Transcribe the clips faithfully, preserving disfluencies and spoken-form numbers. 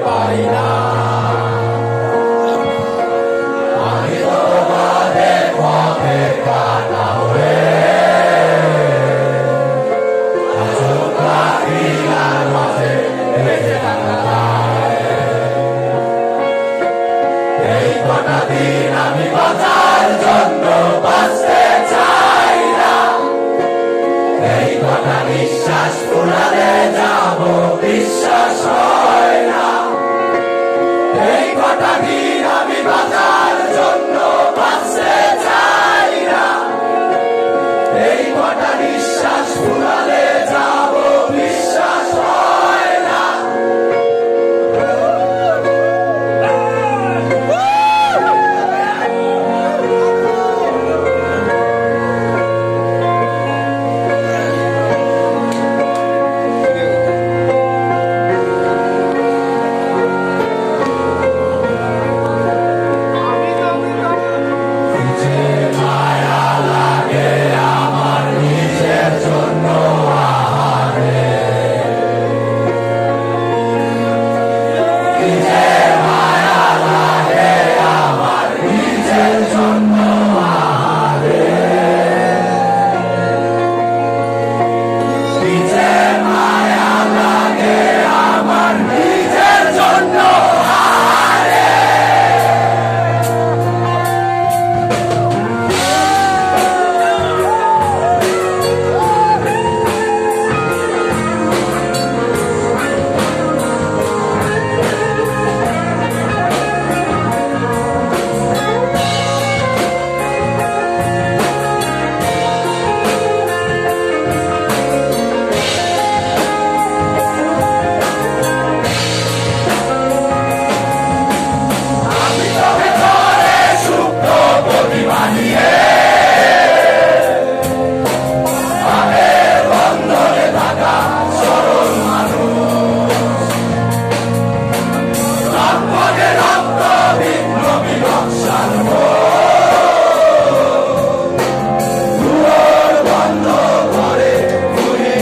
পারি না। আমি তোমাদের পথে কাটা হয়ে কাঠিলার মাঝে বেঁচে থাকা যায়। এই কটা দিন আমি বাঁচার জন্য বাঁচতে চাই না। এই কটা নিঃশ্বাস ফুরালে যাব বিশ্বাস হয় না। এই কটা দিন আমি বাঁচার জন্য বাঁচতে চাই না। এই কটা নিঃশ্বাস ফুরালে যাব বিশ্বাস হয় না।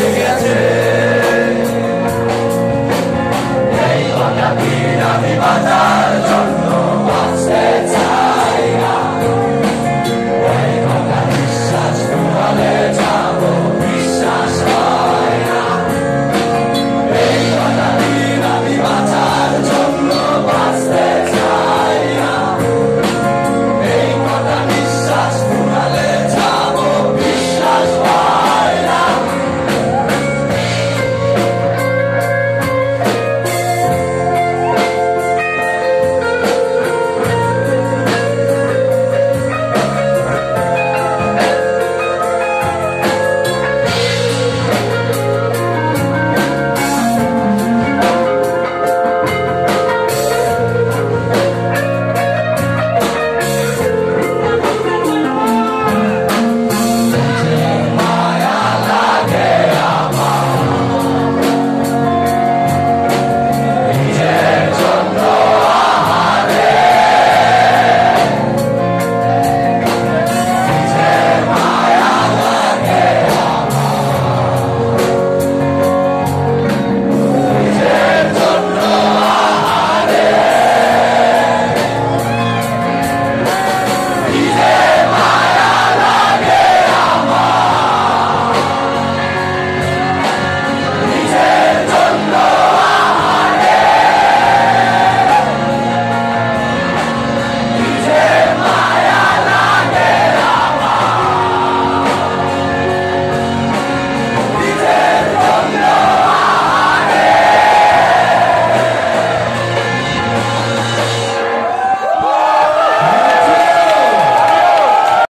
আমি বাঁচা